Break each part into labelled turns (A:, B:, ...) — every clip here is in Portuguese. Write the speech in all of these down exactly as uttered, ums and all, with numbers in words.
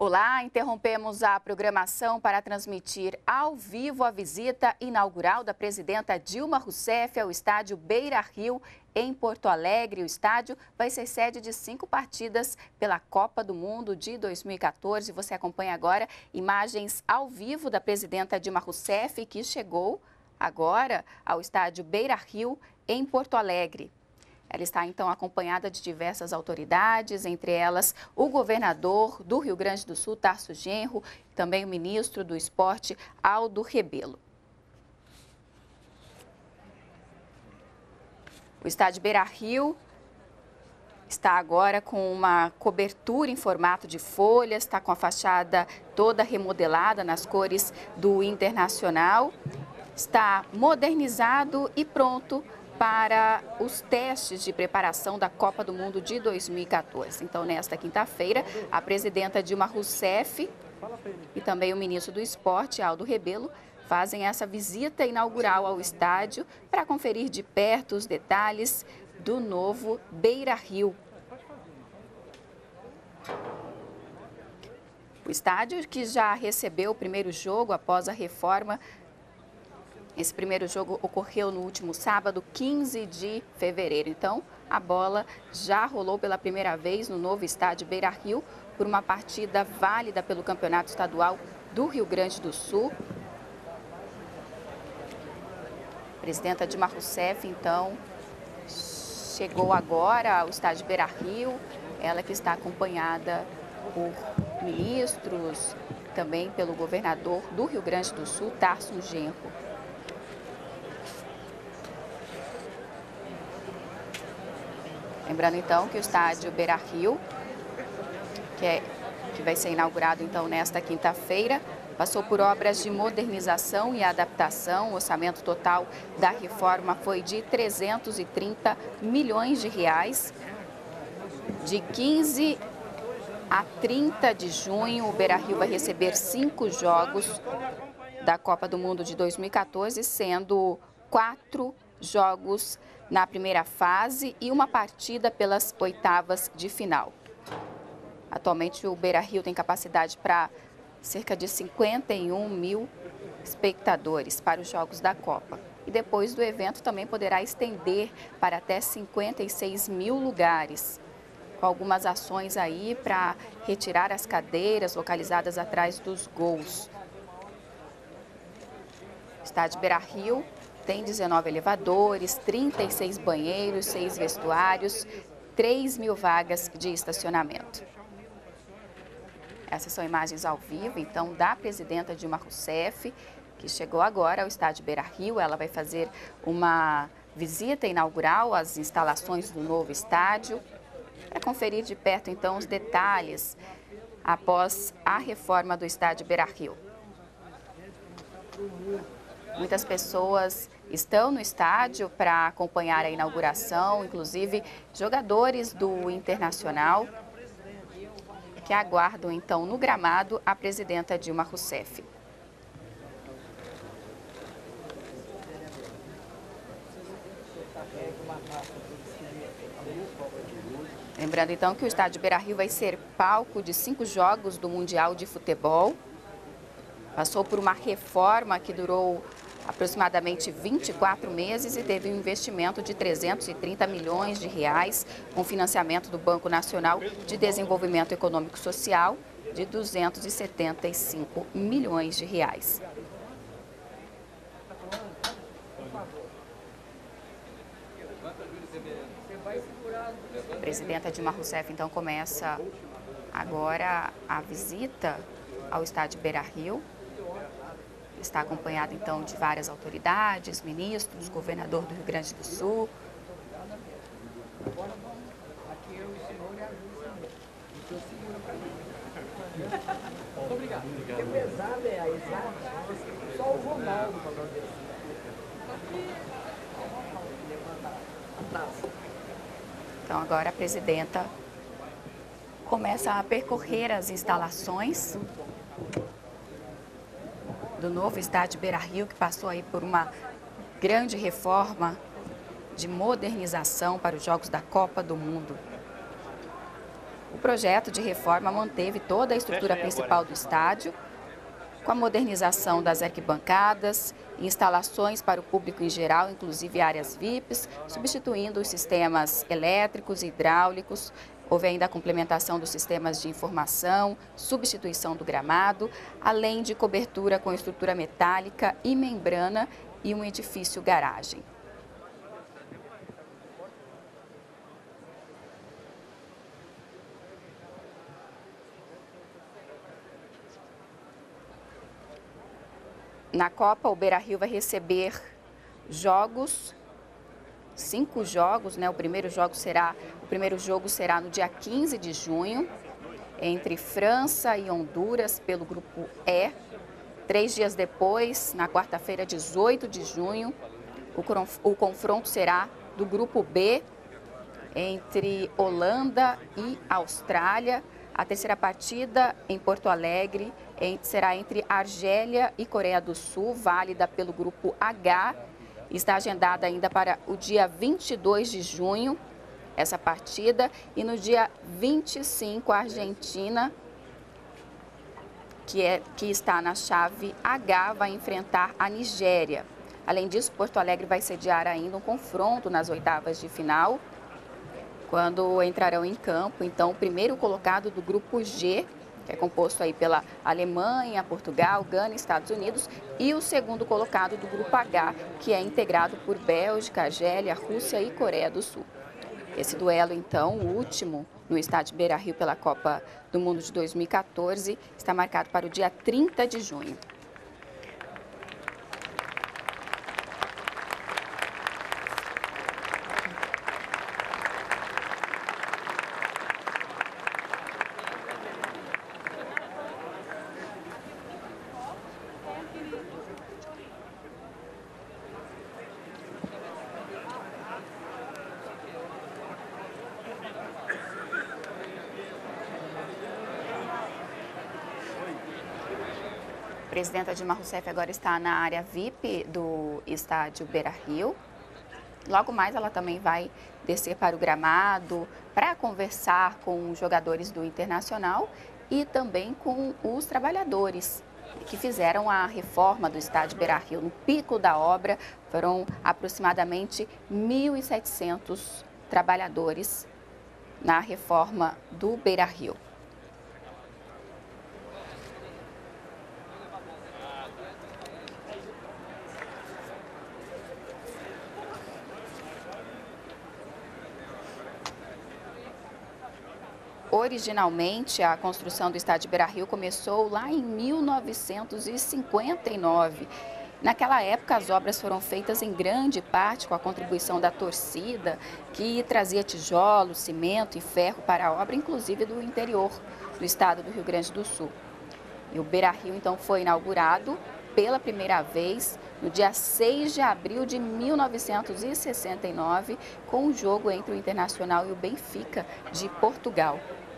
A: Olá, interrompemos a programação para transmitir ao vivo a visita inaugural da presidenta Dilma Rousseff ao estádio Beira-Rio, em Porto Alegre. O estádio vai ser sede de cinco partidas pela Copa do Mundo de dois mil e quatorze. Você acompanha agora imagens ao vivo da presidenta Dilma Rousseff, que chegou agora ao estádio Beira-Rio, em Porto Alegre. Ela está, então, acompanhada de diversas autoridades, entre elas o governador do Rio Grande do Sul, Tarso Genro, e também o ministro do Esporte, Aldo Rebelo. O estádio Beira-Rio está agora com uma cobertura em formato de folhas, está com a fachada toda remodelada nas cores do Internacional, está modernizado e pronto para os testes de preparação da Copa do Mundo de dois mil e quatorze. Então, nesta quinta-feira, a presidenta Dilma Rousseff e também o ministro do Esporte, Aldo Rebelo, fazem essa visita inaugural ao estádio para conferir de perto os detalhes do novo Beira-Rio. O estádio, que já recebeu o primeiro jogo após a reforma. Esse primeiro jogo ocorreu no último sábado, quinze de fevereiro. Então, a bola já rolou pela primeira vez no novo estádio Beira-Rio por uma partida válida pelo Campeonato Estadual do Rio Grande do Sul. A presidenta Dilma Rousseff, então, chegou agora ao estádio Beira-Rio. Ela que está acompanhada por ministros, também pelo governador do Rio Grande do Sul, Tarso Genro. Lembrando, então, que o estádio Beira-Rio, que, é, que vai ser inaugurado, então, nesta quinta-feira, passou por obras de modernização e adaptação. O orçamento total da reforma foi de trezentos e trinta milhões de reais. De quinze a trinta de junho, o Beira-Rio vai receber cinco jogos da Copa do Mundo de dois mil e quatorze, sendo quatro jogos na primeira fase e uma partida pelas oitavas de final. Atualmente, o Beira-Rio tem capacidade para cerca de cinquenta e um mil espectadores para os Jogos da Copa. E depois do evento também poderá estender para até cinquenta e seis mil lugares, com algumas ações aí para retirar as cadeiras localizadas atrás dos gols. O estádio Beira-Rio tem dezenove elevadores, trinta e seis banheiros, seis vestuários, três mil vagas de estacionamento. Essas são imagens ao vivo, então, da presidenta Dilma Rousseff, que chegou agora ao estádio Beira-Rio. Ela vai fazer uma visita inaugural às instalações do novo estádio, para conferir de perto, então, os detalhes após a reforma do estádio Beira-Rio. Muitas pessoas estão no estádio para acompanhar a inauguração, inclusive jogadores do Internacional, que aguardam, então, no gramado a presidenta Dilma Rousseff. Lembrando, então, que o estádio Beira-Rio vai ser palco de cinco jogos do Mundial de Futebol. Passou por uma reforma que durou aproximadamente vinte e quatro meses e teve um investimento de trezentos e trinta milhões de reais, com financiamento do Banco Nacional de Desenvolvimento Econômico e Social de duzentos e setenta e cinco milhões de reais. A presidenta Dilma Rousseff, então, começa agora a visita ao estádio Beira-Rio. Está acompanhado, então, de várias autoridades, ministros, governador do Rio Grande do Sul.
B: Muito obrigado. Porque apesar de a exata, só o Ronaldo falou desse.
A: Então, agora a presidenta começa a percorrer as instalações do novo estádio Beira-Rio, que passou aí por uma grande reforma de modernização para os Jogos da Copa do Mundo. O projeto de reforma manteve toda a estrutura principal do estádio, com a modernização das arquibancadas, instalações para o público em geral, inclusive áreas V I Ps, substituindo os sistemas elétricos e hidráulicos. Houve ainda a complementação dos sistemas de informação, substituição do gramado, além de cobertura com estrutura metálica e membrana e um edifício garagem. Na Copa, o Beira-Rio vai receber jogos, cinco jogos, né? O primeiro jogo será, o primeiro jogo será no dia quinze de junho, entre França e Honduras, pelo grupo E. Três dias depois, na quarta-feira, dezoito de junho, o, o confronto será do grupo B, entre Holanda e Austrália. A terceira partida em Porto Alegre será entre Argélia e Coreia do Sul, válida pelo grupo H. Está agendada ainda para o dia vinte e dois de junho, essa partida. E no dia vinte e cinco, a Argentina, que, é, que está na chave H, vai enfrentar a Nigéria. Além disso, Porto Alegre vai sediar ainda um confronto nas oitavas de final, quando entrarão em campo, então, o primeiro colocado do grupo G, que é composto aí pela Alemanha, Portugal, Gana e Estados Unidos, e o segundo colocado do grupo H, que é integrado por Bélgica, Argélia, Rússia e Coreia do Sul. Esse duelo, então, o último no estádio Beira-Rio pela Copa do Mundo de dois mil e quatorze, está marcado para o dia trinta de junho. A presidenta Dilma Rousseff agora está na área V I P do estádio Beira-Rio. Logo mais ela também vai descer para o gramado para conversar com os jogadores do Internacional e também com os trabalhadores que fizeram a reforma do estádio Beira-Rio. No pico da obra foram aproximadamente mil e setecentos trabalhadores na reforma do Beira-Rio. Originalmente, a construção do estádio Beira-Rio começou lá em mil novecentos e cinquenta e nove. Naquela época, as obras foram feitas em grande parte com a contribuição da torcida, que trazia tijolos, cimento e ferro para a obra, inclusive do interior do estado do Rio Grande do Sul. E o Beira-Rio, então, foi inaugurado pela primeira vez no dia seis de abril de mil novecentos e sessenta e nove, com o jogo entre o Internacional e o Benfica de Portugal.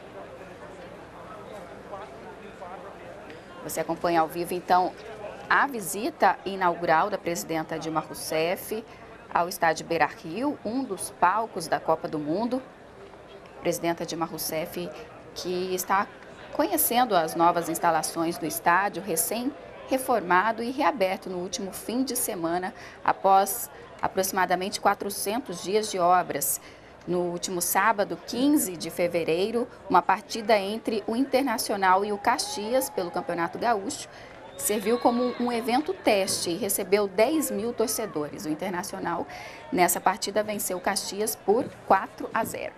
A: Você acompanha ao vivo, então, a visita inaugural da presidenta Dilma Rousseff ao estádio Beira-Rio, um dos palcos da Copa do Mundo. A presidenta Dilma Rousseff, que está conhecendo as novas instalações do estádio, recém-reformado e reaberto no último fim de semana, após aproximadamente quatrocentos dias de obras. No último sábado, quinze de fevereiro, uma partida entre o Internacional e o Caxias pelo Campeonato Gaúcho serviu como um evento teste e recebeu dez mil torcedores. O Internacional, nessa partida, venceu o Caxias por quatro a zero.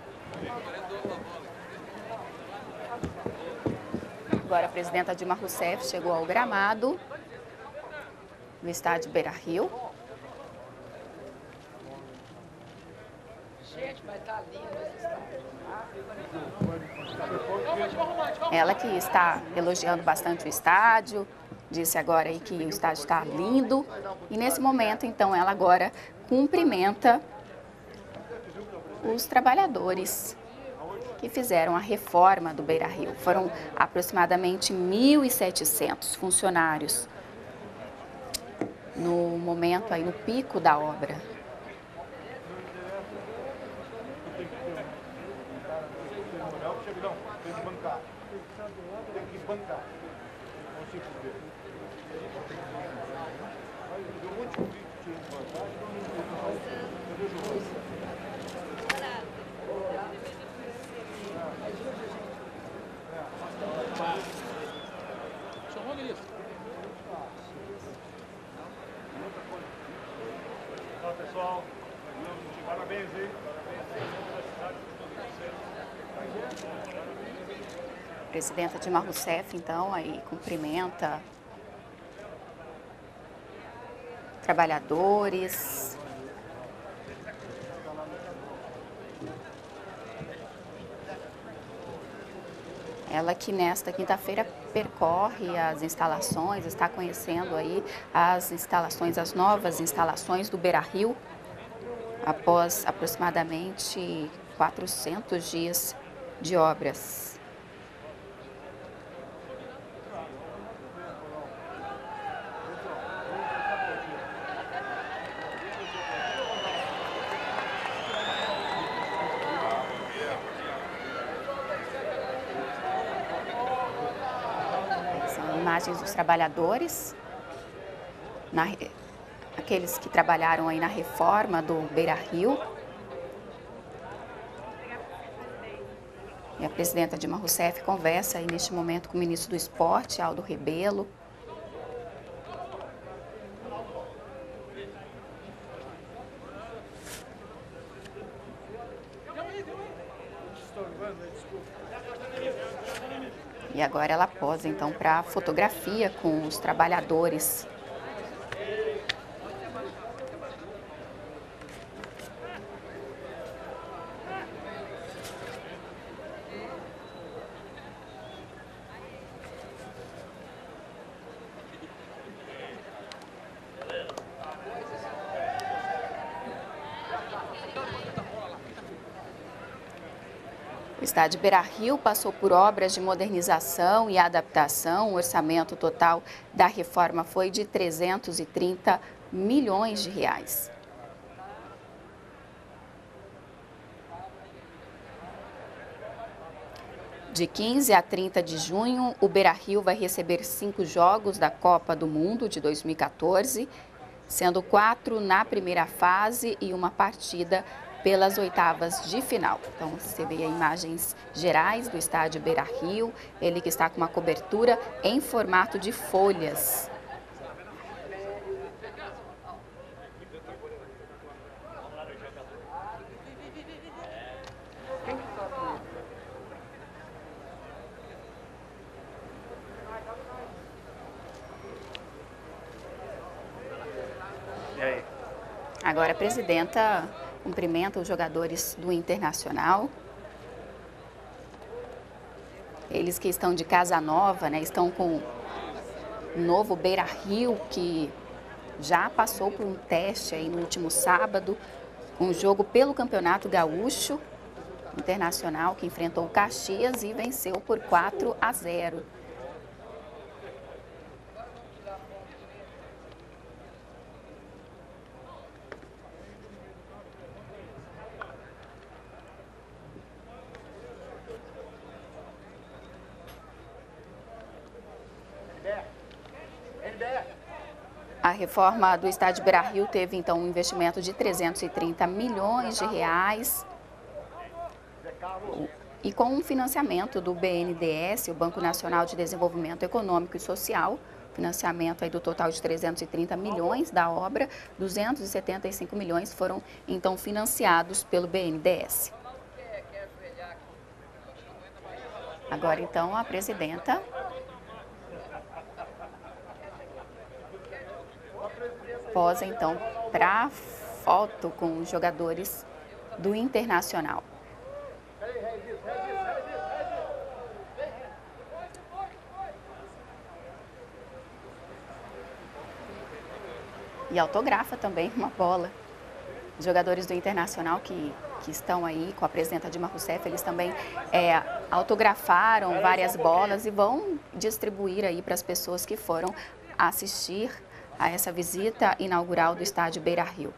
A: Agora a presidenta Dilma Rousseff chegou ao gramado no estádio Beira-Rio. Ela que está elogiando bastante o estádio, disse agora aí que o estádio está lindo. E nesse momento, então, ela agora cumprimenta os trabalhadores que fizeram a reforma do Beira-Rio. Foram aproximadamente mil e setecentos funcionários no momento aí, no pico da obra.
C: Legal. Parabéns, hein?
A: A presidenta Dilma Rousseff, então, aí cumprimenta trabalhadores. Ela que nesta quinta-feira percorre as instalações, está conhecendo aí as instalações, as novas instalações do Beira-Rio, após aproximadamente quatrocentos dias de obras. Imagens dos trabalhadores, na, aqueles que trabalharam aí na reforma do Beira-Rio. E a presidenta Dilma Rousseff conversa aí neste momento com o ministro do Esporte, Aldo Rebelo. E agora ela posa, então, para fotografia com os trabalhadores. O estádio Beira-Rio passou por obras de modernização e adaptação. O orçamento total da reforma foi de trezentos e trinta milhões de reais. De quinze a trinta de junho, o Beira-Rio vai receber cinco jogos da Copa do Mundo de dois mil e quatorze, sendo quatro na primeira fase e uma partida pelas oitavas de final. Então, você vê aí imagens gerais do estádio Beira-Rio, ele que está com uma cobertura em formato de folhas.
C: E aí?
A: Agora a presidenta cumprimenta os jogadores do Internacional. Eles que estão de casa nova, né, estão com o novo Beira-Rio, que já passou por um teste aí no último sábado, um jogo pelo Campeonato Gaúcho. Internacional que enfrentou o Caxias e venceu por quatro a zero. A reforma do estádio Beira-Rio teve, então, um investimento de trezentos e trinta milhões de reais e com um financiamento do B N D E S, o Banco Nacional de Desenvolvimento Econômico e Social, financiamento aí do total de trezentos e trinta milhões da obra, duzentos e setenta e cinco milhões foram, então, financiados pelo B N D E S. Agora, então, a presidenta posa, então, para foto com os jogadores do Internacional. E autografa também uma bola. Os jogadores do Internacional que, que estão aí com a presidenta Dilma Rousseff, eles também é, autografaram várias bolas e vão distribuir aí para as pessoas que foram assistir a essa visita inaugural do estádio Beira-Rio.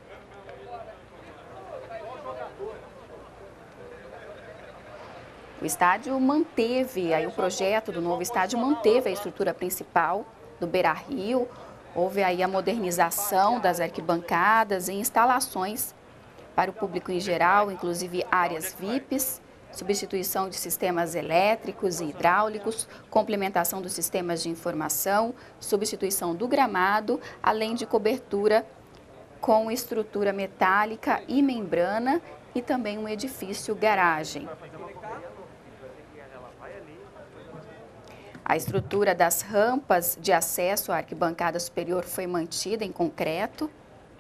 A: O estádio manteve, aí o projeto do novo estádio manteve a estrutura principal do Beira-Rio. Houve aí a modernização das arquibancadas e instalações para o público em geral, inclusive áreas V I Ps, substituição de sistemas elétricos e hidráulicos, complementação dos sistemas de informação, substituição do gramado, além de cobertura com estrutura metálica e membrana e também um edifício garagem. A estrutura das rampas de acesso à arquibancada superior foi mantida em concreto.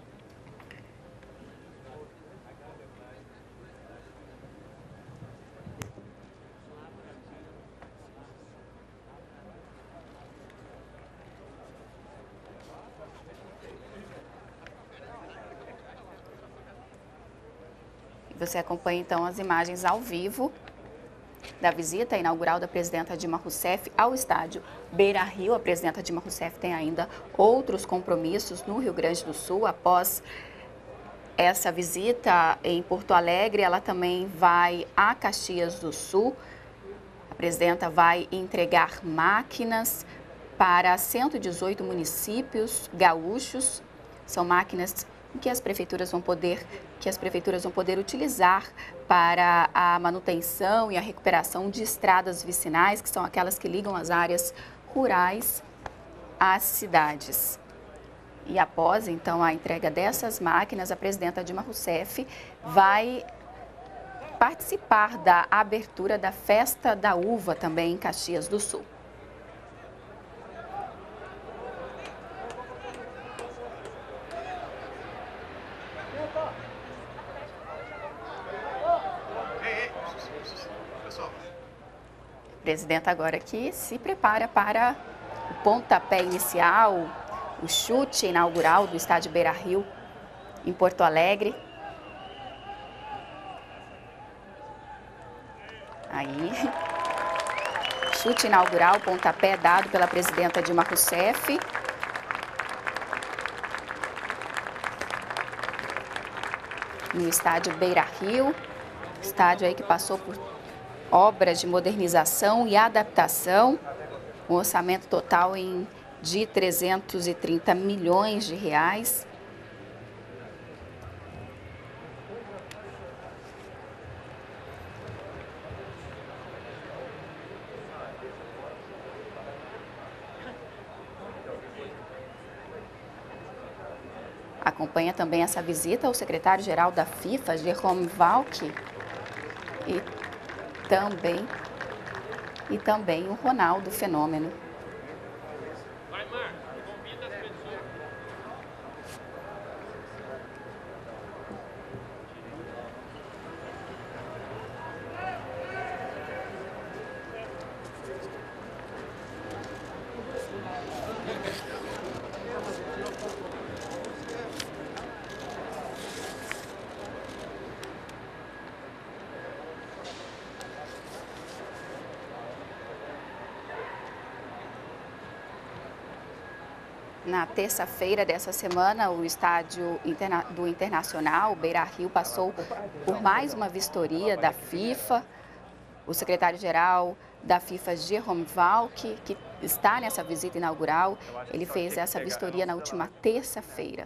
A: Você acompanha então as imagens ao vivo da visita inaugural da presidenta Dilma Rousseff ao estádio Beira-Rio. A presidenta Dilma Rousseff tem ainda outros compromissos no Rio Grande do Sul. Após essa visita em Porto Alegre, ela também vai a Caxias do Sul. A presidenta vai entregar máquinas para cento e dezoito municípios gaúchos. São máquinas que as prefeituras vão poder que as prefeituras vão poder utilizar para a manutenção e a recuperação de estradas vicinais, que são aquelas que ligam as áreas rurais às cidades. E após, então, a entrega dessas máquinas, a presidenta Dilma Rousseff vai participar da abertura da Festa da Uva também em Caxias do Sul. A presidenta agora aqui se prepara para o pontapé inicial, o chute inaugural do estádio Beira-Rio em Porto Alegre. Aí, chute inaugural, pontapé dado pela presidenta Dilma Rousseff. No estádio Beira-Rio, estádio aí que passou por obras de modernização e adaptação, um orçamento total em, de trezentos e trinta milhões de reais. Acompanha também essa visita o secretário-geral da FIFA, Jerome Valcke, e também, e também o Ronaldo Fenômeno. Na terça-feira dessa semana, o estádio interna do Internacional, Beira-Rio, passou por mais uma vistoria da FIFA. O secretário-geral da FIFA, Jerome Valcke, que está nessa visita inaugural, ele fez essa vistoria na última terça-feira.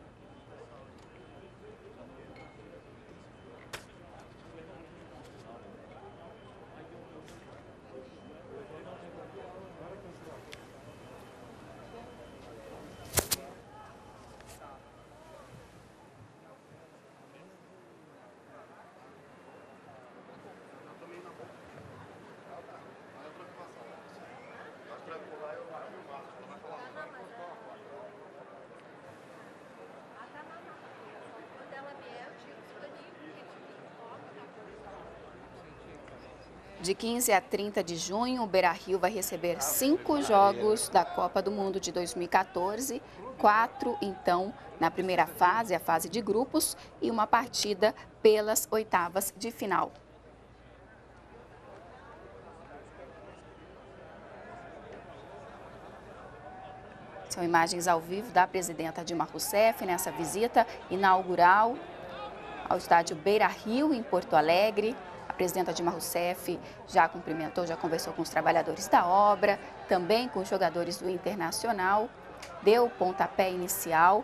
A: De quinze a trinta de junho, o Beira-Rio vai receber cinco jogos da Copa do Mundo de dois mil e quatorze, quatro, então, na primeira fase, a fase de grupos, e uma partida pelas oitavas de final. São imagens ao vivo da presidenta Dilma Rousseff nessa visita inaugural ao estádio Beira-Rio, em Porto Alegre. A presidenta Dilma Rousseff já cumprimentou, já conversou com os trabalhadores da obra, também com os jogadores do Internacional, deu o pontapé inicial.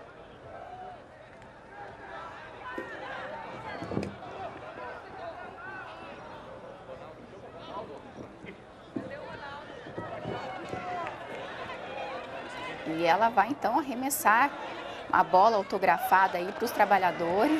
A: E ela vai então arremessar a bola autografada aí para os trabalhadores.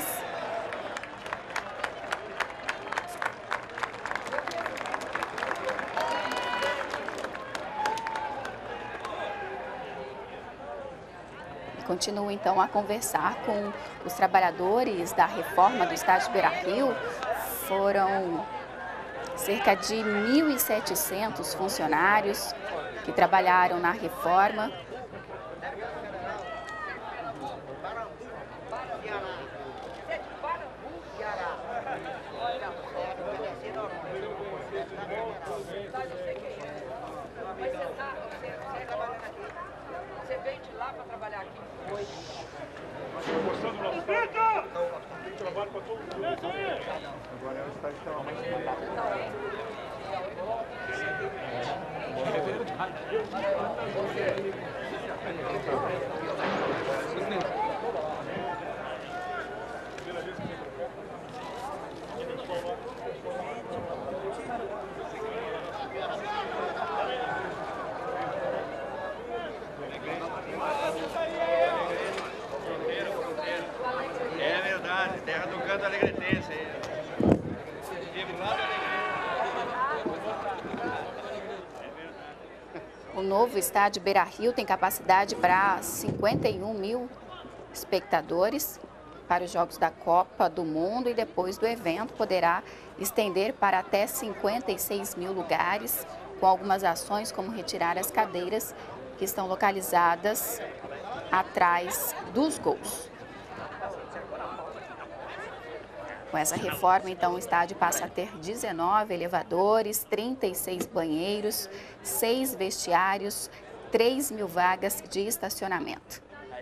A: Continuo então a conversar com os trabalhadores da reforma do estádio Beira-Rio. Foram cerca de mil e setecentos funcionários que trabalharam na reforma.
B: Você veio de lá para trabalhar aqui? Foi.
C: Mostrando o nosso trabalho. Tem trabalho para todo mundo. Agora é o estádio que estava mais
D: É verdade, terra do canto alegretense.
A: O novo estádio Beira-Rio tem capacidade para cinquenta e um mil espectadores para os Jogos da Copa do Mundo e depois do evento poderá estender para até cinquenta e seis mil lugares, com algumas ações como retirar as cadeiras que estão localizadas atrás dos gols. Com essa reforma, então, o estádio passa a ter dezenove elevadores, trinta e seis banheiros, seis vestiários, três mil vagas de estacionamento.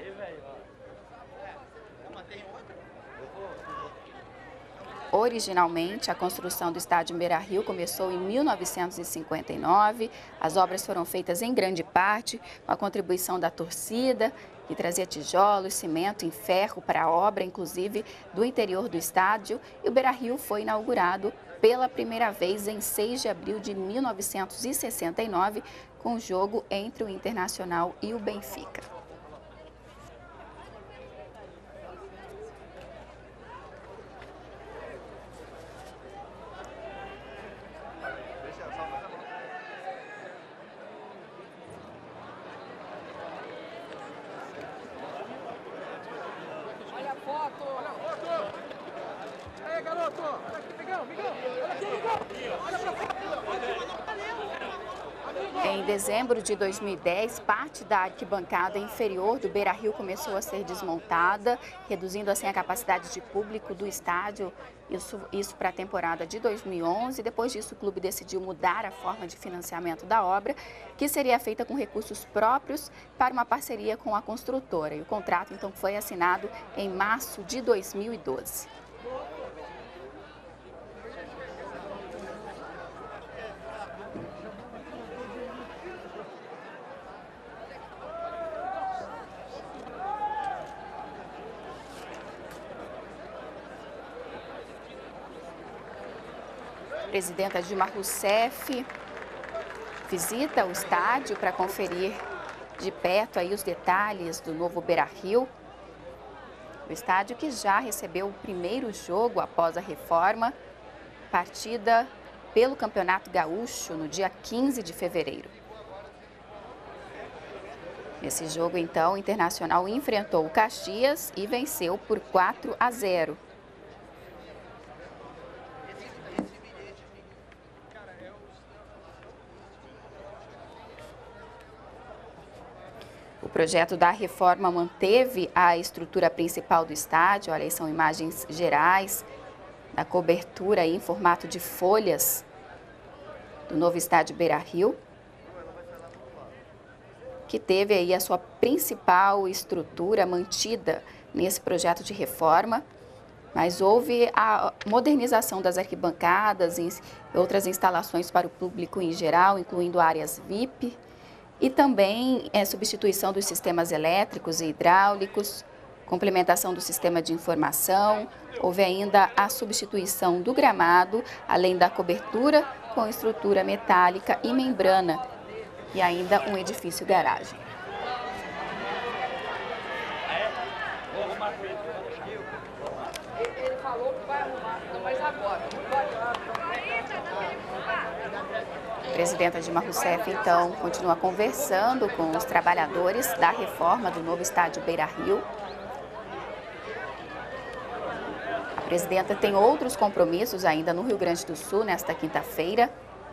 A: Originalmente, a construção do estádio Beira-Rio começou em mil novecentos e cinquenta e nove. As obras foram feitas em grande parte com a contribuição da torcida, que trazia tijolos, cimento em ferro para a obra, inclusive do interior do estádio. E o Beira-Rio foi inaugurado pela primeira vez em seis de abril de mil novecentos e sessenta e nove, com o jogo entre o Internacional e o Benfica. Em dezembro de dois mil e dez, parte da arquibancada inferior do Beira-Rio começou a ser desmontada, reduzindo assim a capacidade de público do estádio, isso, isso para a temporada de dois mil e onze. Depois disso, o clube decidiu mudar a forma de financiamento da obra, que seria feita com recursos próprios para uma parceria com a construtora. E o contrato, então, foi assinado em março de dois mil e doze. A presidenta Dilma Rousseff visita o estádio para conferir de perto aí os detalhes do novo Beira-Rio. O estádio que já recebeu o primeiro jogo após a reforma, partida pelo Campeonato Gaúcho no dia quinze de fevereiro. Nesse jogo, então, o Internacional enfrentou o Caxias e venceu por quatro a zero. O projeto da reforma manteve a estrutura principal do estádio. Olha, aí são imagens gerais da cobertura em formato de folhas do novo estádio Beira-Rio, que teve aí a sua principal estrutura mantida nesse projeto de reforma, mas houve a modernização das arquibancadas e outras instalações para o público em geral, incluindo áreas V I P, e também é, substituição dos sistemas elétricos e hidráulicos, complementação do sistema de informação. Houve ainda a substituição do gramado, além da cobertura com estrutura metálica e membrana, e ainda um edifício garagem.
B: Ele falou que vai arrumar, mas agora.
A: A presidenta Dilma Rousseff, então, continua conversando com os trabalhadores da reforma do novo estádio Beira-Rio. A presidenta tem outros compromissos ainda no Rio Grande do Sul nesta quinta-feira.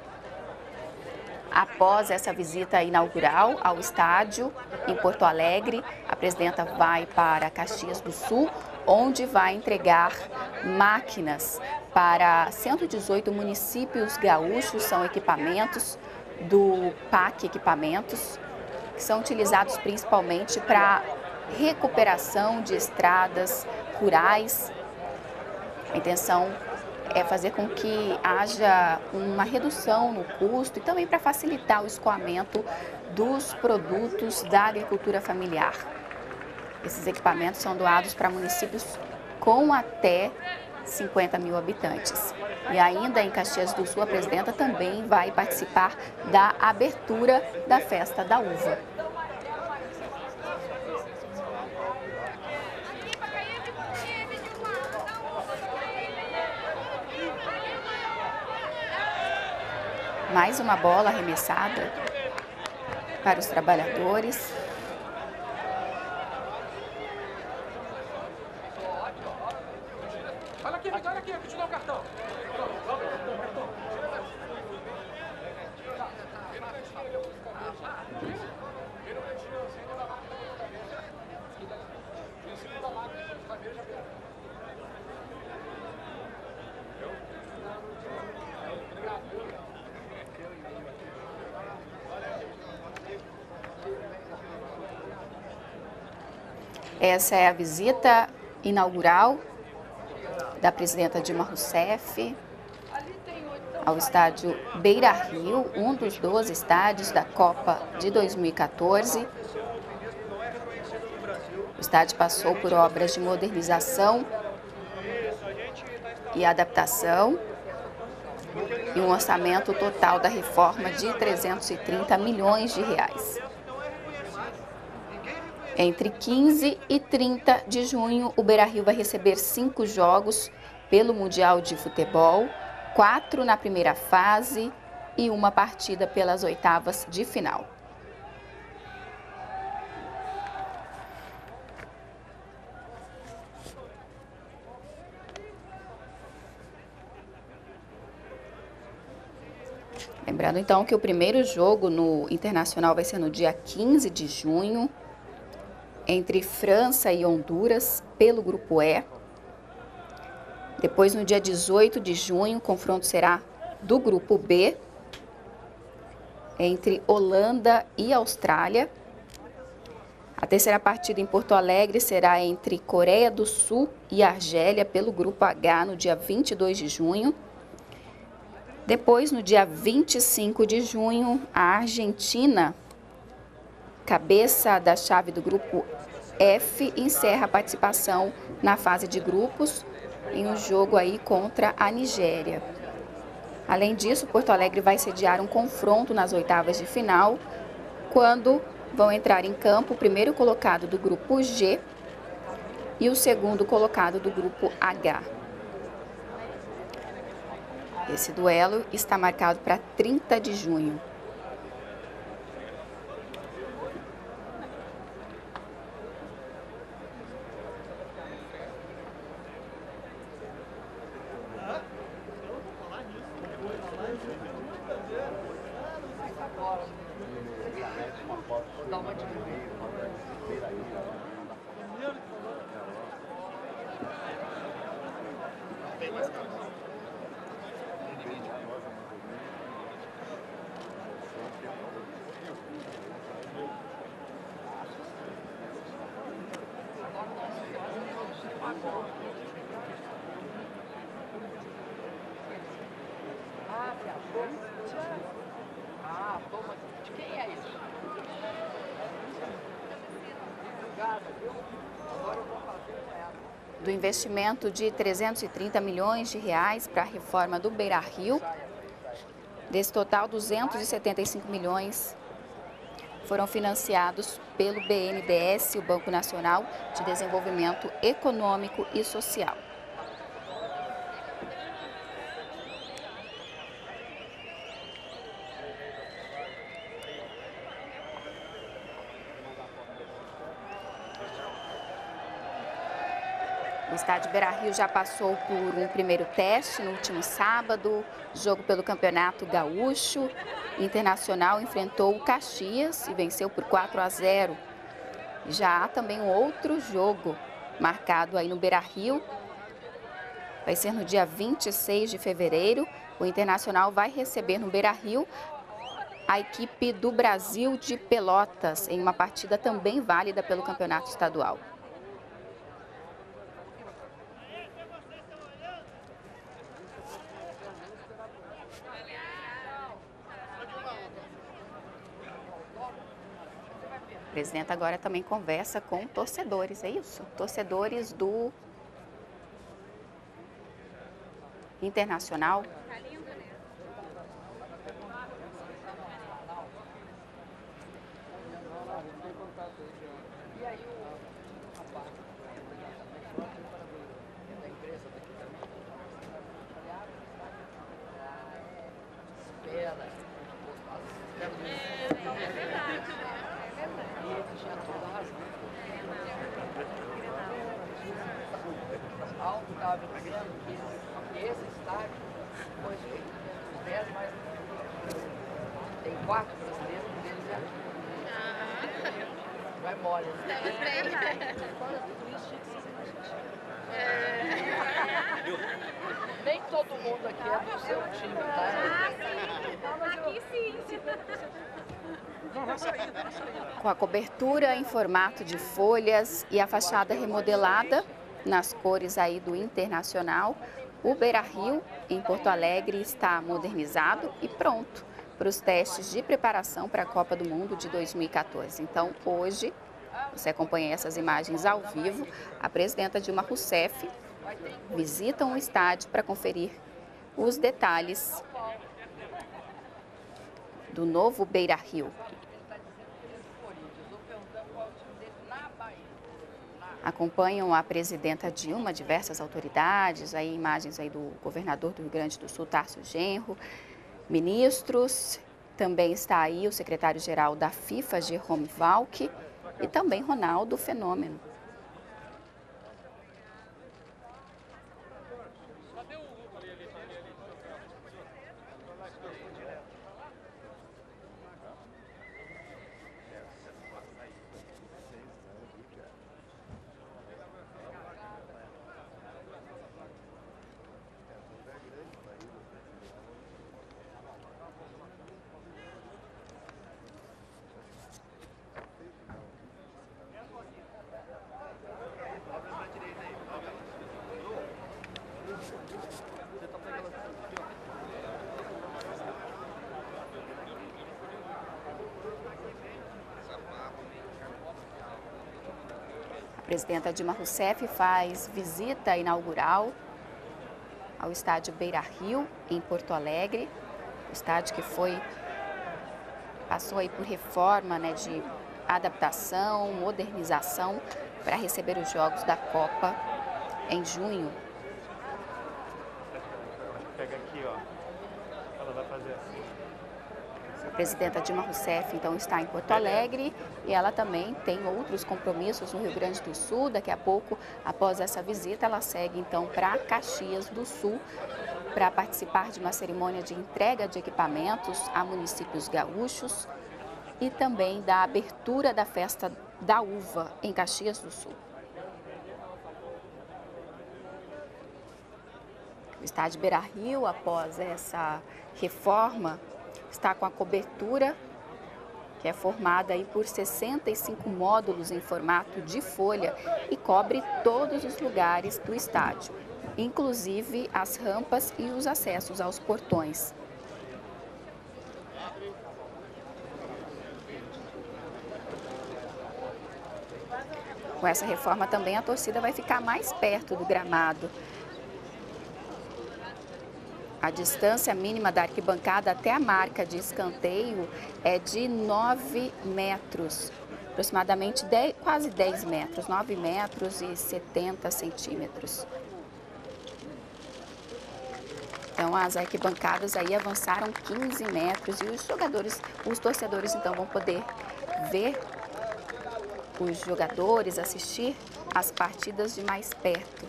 A: Após essa visita inaugural ao estádio em Porto Alegre, a presidenta vai para Caxias do Sul, onde vai entregar máquinas para cento e dezoito municípios gaúchos. São equipamentos do P A C Equipamentos, que são utilizados principalmente para recuperação de estradas rurais. A intenção é fazer com que haja uma redução no custo e também para facilitar o escoamento dos produtos da agricultura familiar. Esses equipamentos são doados para municípios com até cinquenta mil habitantes. E ainda em Caxias do Sul, a presidenta também vai participar da abertura da Festa da Uva. Mais uma bola arremessada para os trabalhadores.
B: Olha aqui, olha aqui, eu te dou o cartão.
A: Essa é a visita inaugural da presidenta Dilma Rousseff ao estádio Beira-Rio, um dos doze estádios da Copa de dois mil e quatorze. O estádio passou por obras de modernização e adaptação e um orçamento total da reforma de trezentos e trinta milhões de reais. Entre quinze e trinta de junho, o Beira-Rio vai receber cinco jogos pelo Mundial de Futebol, quatro na primeira fase e uma partida pelas oitavas de final. Lembrando então que o primeiro jogo no Internacional vai ser no dia quinze de junho, entre França e Honduras, pelo Grupo E. Depois, no dia dezoito de junho, o confronto será do Grupo B, entre Holanda e Austrália. A terceira partida em Porto Alegre será entre Coreia do Sul e Argélia, pelo Grupo H, no dia vinte e dois de junho. Depois, no dia vinte e cinco de junho, a Argentina, cabeça da chave do Grupo F, encerra a participação na fase de grupos em um jogo aí contra a Nigéria. Além disso, Porto Alegre vai sediar um confronto nas oitavas de final, quando vão entrar em campo o primeiro colocado do Grupo G e o segundo colocado do Grupo H. Esse duelo está marcado para trinta de junho.
B: Ah, toma. De quem é isso? Obrigado, viu? Agora eu vou fazer com ela.
A: Do investimento de trezentos e trinta milhões de reais para a reforma do Beira-Rio. Desse total, duzentos e setenta e cinco milhões foram financiados pelo B N D E S, o Banco Nacional de Desenvolvimento Econômico e Social. O estádio Beira-Rio já passou por um primeiro teste no último sábado, jogo pelo Campeonato Gaúcho. O Internacional enfrentou o Caxias e venceu por quatro a zero. Já há também um outro jogo marcado aí no Beira-Rio. Vai ser no dia vinte e seis de fevereiro. O Internacional vai receber no Beira-Rio a equipe do Brasil de Pelotas, em uma partida também válida pelo Campeonato Estadual. A presidenta agora também conversa com torcedores, é isso? Torcedores do Internacional.
B: Esse estádio foi feito os dez mais tem quatro brasileiros, um deles é aqui. Vai mole. Nem todo mundo aqui é do seu time, tá?
E: Aqui sim.
A: Com a cobertura em formato de folhas e a fachada remodelada nas cores aí do Internacional, o Beira-Rio, em Porto Alegre, está modernizado e pronto para os testes de preparação para a Copa do Mundo de dois mil e quatorze. Então, hoje, você acompanha essas imagens ao vivo, a presidenta Dilma Rousseff visita um estádio para conferir os detalhes do novo Beira-Rio. Acompanham a presidenta Dilma, diversas autoridades, aí imagens aí do governador do Rio Grande do Sul, Tarcísio Genro, ministros, também está aí o secretário-geral da FIFA, Jerome Valk, e também Ronaldo Fenômeno. A presidenta Dilma Rousseff faz visita inaugural ao estádio Beira-Rio, em Porto Alegre. O estádio que foi, passou aí por reforma, né, de adaptação, modernização, para receber os Jogos da Copa em junho.
C: Pega aqui, ó. Ela vai fazer assim.
A: A presidenta Dilma Rousseff, então, está em Porto Alegre e ela também tem outros compromissos no Rio Grande do Sul. Daqui a pouco, após essa visita, ela segue, então, para Caxias do Sul para participar de uma cerimônia de entrega de equipamentos a municípios gaúchos e também da abertura da Festa da Uva em Caxias do Sul. O estádio Beira-Rio, após essa reforma, está com a cobertura, que é formada aí por sessenta e cinco módulos em formato de folha e cobre todos os lugares do estádio, inclusive as rampas e os acessos aos portões. Com essa reforma também a torcida vai ficar mais perto do gramado. A distância mínima da arquibancada até a marca de escanteio é de nove metros, aproximadamente dez, quase dez metros, nove metros e setenta centímetros. Então, as arquibancadas aí avançaram quinze metros e os jogadores, os torcedores, então, vão poder ver os jogadores, assistir as partidas de mais perto.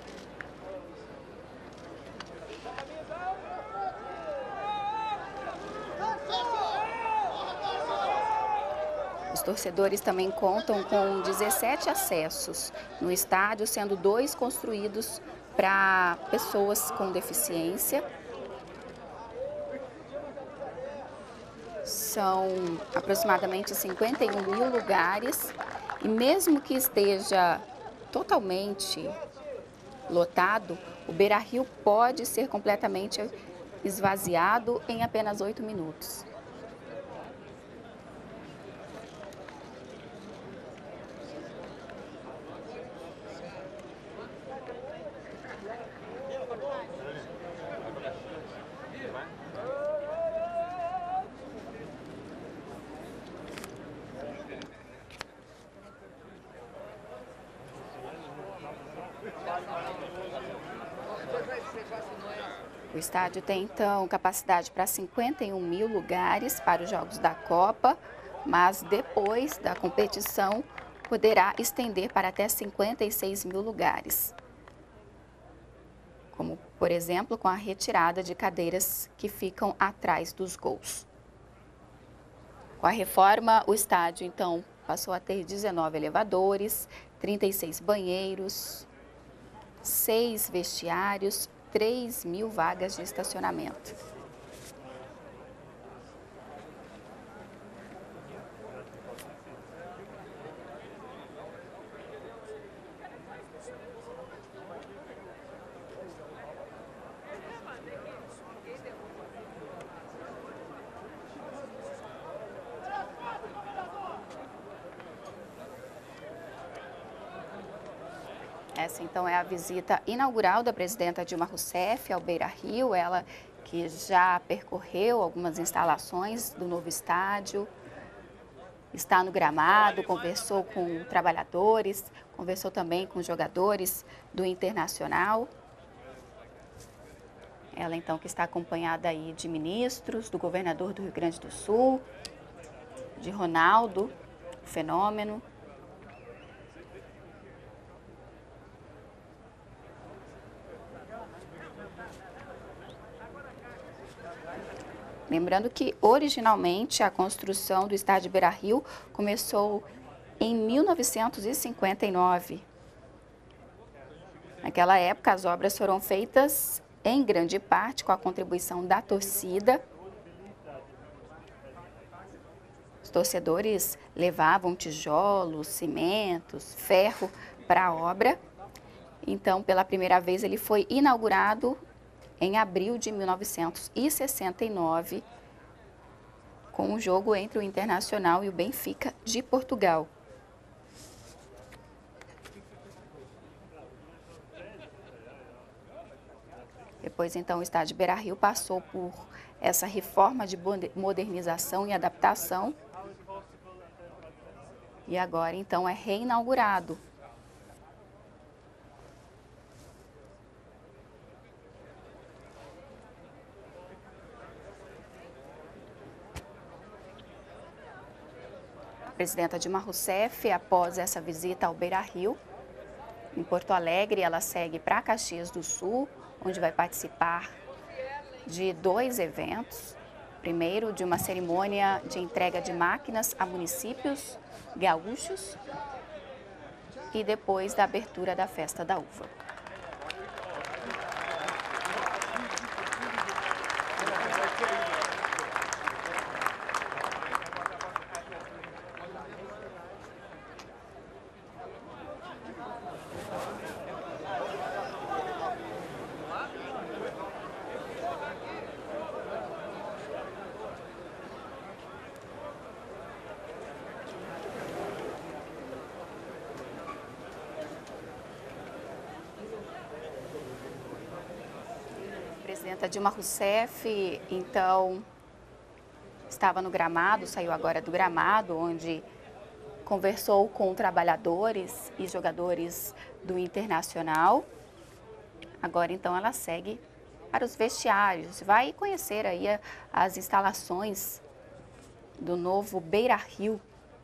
A: Os torcedores também contam com dezessete acessos no estádio, sendo dois construídos para pessoas com deficiência. São aproximadamente cinquenta e um mil lugares e mesmo que esteja totalmente lotado, o Beira-Rio pode ser completamente esvaziado em apenas oito minutos. O estádio tem, então, capacidade para cinquenta e um mil lugares para os Jogos da Copa, mas depois da competição poderá estender para até cinquenta e seis mil lugares. Como, por exemplo, com a retirada de cadeiras que ficam atrás dos gols. Com a reforma, o estádio, então, passou a ter dezenove elevadores, trinta e seis banheiros, seis vestiários, três mil vagas de estacionamento. Essa, então, é a visita inaugural da presidenta Dilma Rousseff ao Beira-Rio, ela que já percorreu algumas instalações do novo estádio, está no gramado, conversou com trabalhadores, conversou também com jogadores do Internacional. Ela, então, que está acompanhada aí de ministros, do governador do Rio Grande do Sul, de Ronaldo, Fenômeno. Lembrando que, originalmente, a construção do estádio Beira-Rio começou em mil novecentos e cinquenta e nove. Naquela época, as obras foram feitas, em grande parte, com a contribuição da torcida. Os torcedores levavam tijolos, cimentos, ferro para a obra. Então, pela primeira vez, ele foi inaugurado em abril de mil novecentos e sessenta e nove, com um jogo entre o Internacional e o Benfica de Portugal. Depois, então, o estádio Beira-Rio passou por essa reforma de modernização e adaptação. E agora, então, é reinaugurado. A presidenta Dilma Rousseff, após essa visita ao Beira-Rio, em Porto Alegre, ela segue para Caxias do Sul, onde vai participar de dois eventos. Primeiro, de uma cerimônia de entrega de máquinas a municípios gaúchos e depois da abertura da Festa da Uva. presidenta Dilma Rousseff, então, estava no gramado, saiu agora do gramado, onde conversou com trabalhadores e jogadores do Internacional. Agora, então, ela segue para os vestiários, vai conhecer aí as instalações do novo Beira-Rio.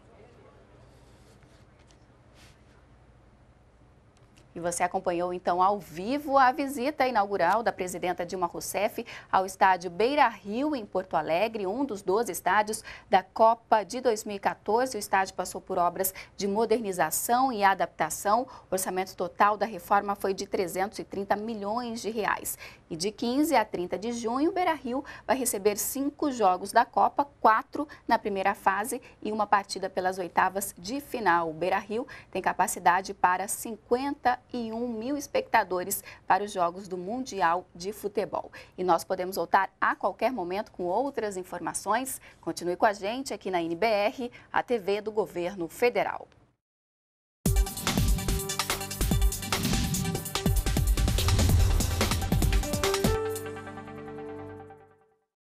A: E você acompanhou, então, ao vivo a visita inaugural da presidenta Dilma Rousseff ao estádio Beira-Rio, em Porto Alegre, um dos doze estádios da Copa de dois mil e quatorze. O estádio passou por obras de modernização e adaptação. O orçamento total da reforma foi de trezentos e trinta milhões de reais. E de quinze a trinta de junho, o Beira-Rio vai receber cinco jogos da Copa, quatro na primeira fase e uma partida pelas oitavas de final. O Beira-Rio tem capacidade para cinquenta e um mil espectadores para os Jogos do Mundial de Futebol. E nós podemos voltar a qualquer momento com outras informações. Continue com a gente aqui na N B R, a T V do Governo Federal.